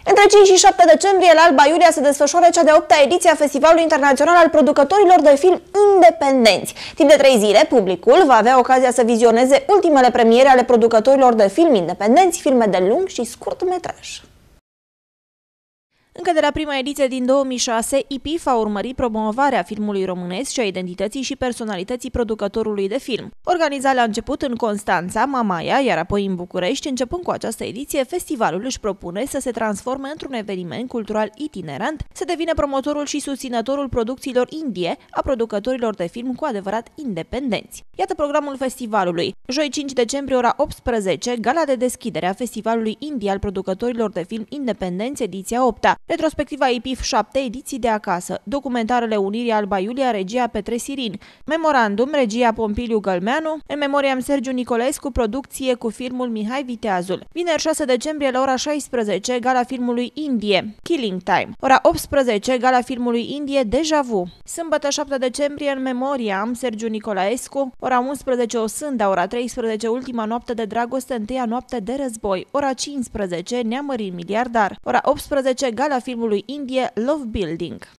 Între 5 și 7 decembrie, la Alba Iulia, se desfășoară cea de-a 8-a ediție a Festivalului Internațional al Producătorilor de Film Independenți. Timp de 3 zile, publicul va avea ocazia să vizioneze ultimele premiere ale producătorilor de film independenți, filme de lung și scurt metraj. Încă de la prima ediție din 2006, IPIF a urmărit promovarea filmului românesc și a identității și personalității producătorului de film. Organizat la început în Constanța, Mamaia, iar apoi în București, începând cu această ediție, festivalul își propune să se transforme într-un eveniment cultural itinerant, să devină promotorul și susținătorul producțiilor indie, a producătorilor de film cu adevărat independenți. Iată programul festivalului. Joi 5 decembrie, ora 18, gala de deschidere a Festivalului Indie al producătorilor de film independenți, ediția 8-a. Retrospectiva IPIF 7, ediții de acasă, documentarele Unirii Alba Iulia, regia Petre Sirin, memorandum, regia Pompiliu Gălmeanu, în memoriam Sergiu Nicolescu, producție cu filmul Mihai Viteazul. Vineri 6 decembrie la ora 16, gala filmului Indie, Killing Time. Ora 18, gala filmului Indie, Deja Vu. Sâmbătă 7 decembrie, în memoriam Sergiu Nicolaescu, ora 11, O Sânda, ora 13, Ultima noapte de dragoste, Întâia noapte de război. Ora 15, Neamărin miliardar. Ora 18, gala filmului Indie, Love Building.